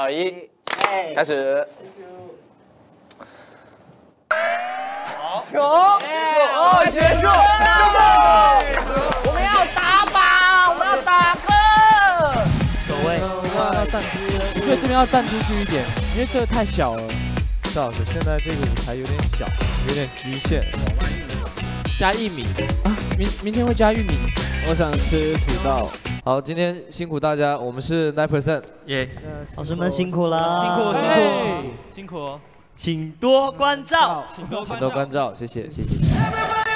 2、1，开始。好，结束，我们要打靶，我们要打歌。 守卫，要站出，我觉得这边要站出去一点，因为这个太小了。 赵老师，现在这个舞台有点小，有点局限。 加玉米啊，明天会加玉米。 我想吃土豆。好，今天辛苦大家，我们是9%。 耶， 老师们辛苦了， 辛苦哦， 请多关照， 请多关照，谢谢。